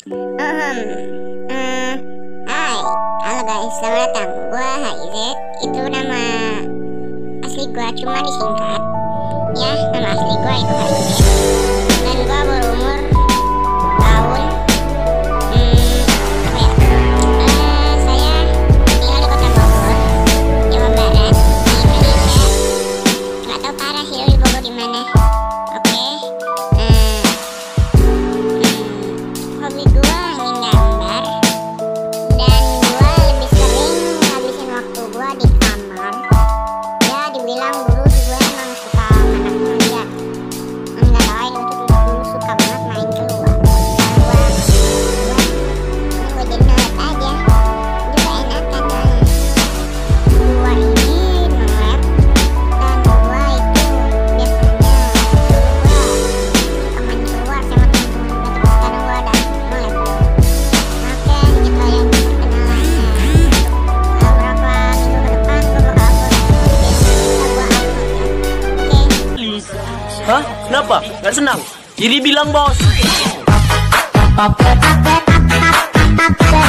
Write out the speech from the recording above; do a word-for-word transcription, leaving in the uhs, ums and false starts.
Ahem, hmm, hai, halo guys, selamat datang. Gua H I Z, itu nama asli gua cuma disingkat. Ya, nama asli gua itu H I Z. Dan gua berumur tahun, hmm, apa ya? Uh, saya tinggal di kota Bogor, Jawa Barat, di Indonesia. Gak tau parah sih di Bogor di mana. Oke, uh, hobi gua nggambar, dan gua lebih sering ngabisin waktu gua di kamar. Ya dibilang dulu sih gua emang suka anak muda, enggak lain untuk dulu suka banget main keluar. Gua gua gua jadi nerd aja, juga enakan soalnya. Gua ini nerd, dan gua itu biasanya dulu gua suka main keluar sama temen-temen gua, tapi sekarang gua ada mulai Oke, sedikit lah yang perkenalannya. Beberapa minggu ke depan gue bakal upload video yang bisa gue upload ya. Oke. Hah? Kenapa? Gak senang? Kiri bilang bos. Oke.